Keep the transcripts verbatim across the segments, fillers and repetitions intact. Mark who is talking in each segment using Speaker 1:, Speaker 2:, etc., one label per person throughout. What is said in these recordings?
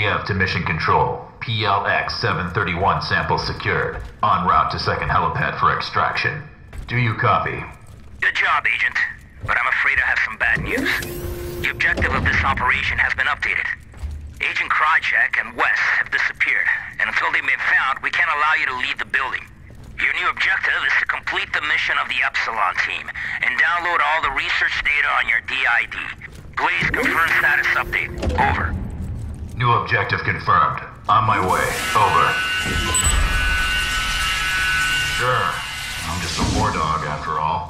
Speaker 1: three F to mission control. P L X seven thirty-one sample secured. En route to second helipad for extraction. Do you copy?
Speaker 2: Good job, Agent. But I'm afraid I have some bad news. The objective of this operation has been updated. Agent Krychek and Wes have disappeared, and until they've been found, we can't allow you to leave the building. Your new objective is to complete the mission of the Epsilon team, and download all the research data on your D I D. Please confirm status update. Over.
Speaker 1: New objective confirmed. On my way. Over. Sure. I'm just a war dog after all.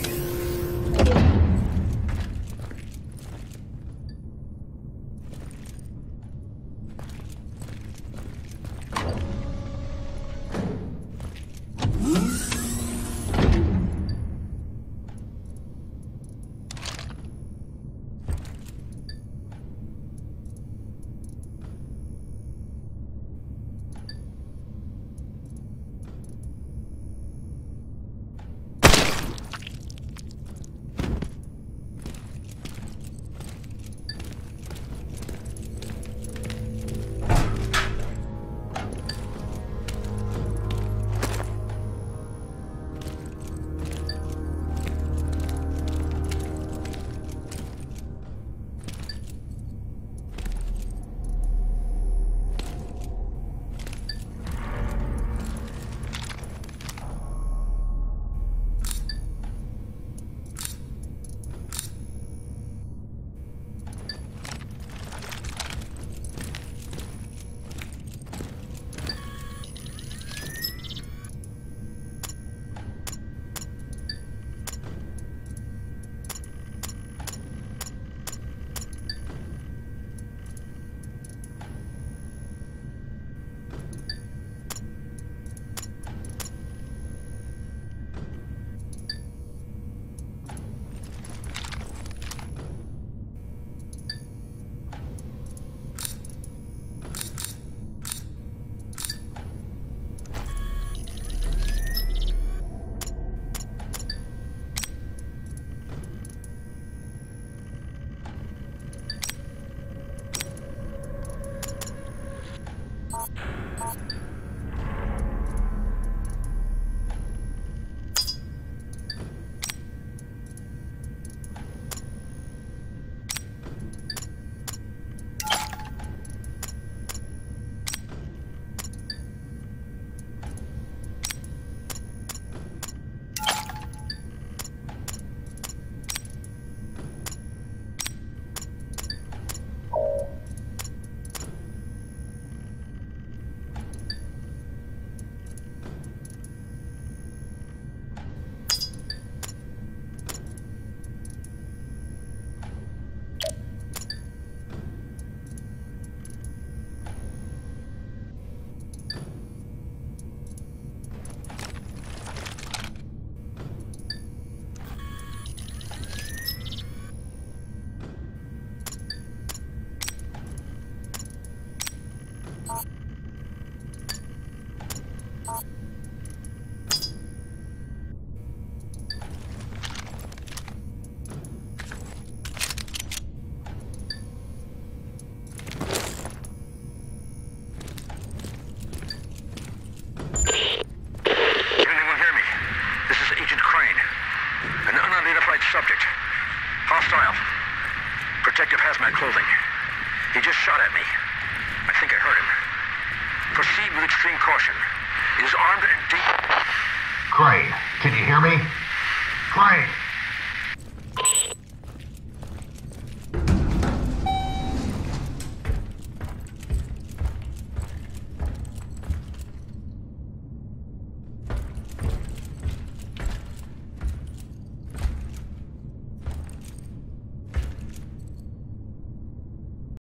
Speaker 2: Subject. Hostile. Protective hazmat clothing. He just shot at me. I think I hurt him. Proceed with extreme caution. He is armed and deep.
Speaker 1: Crane, can you hear me? Crane!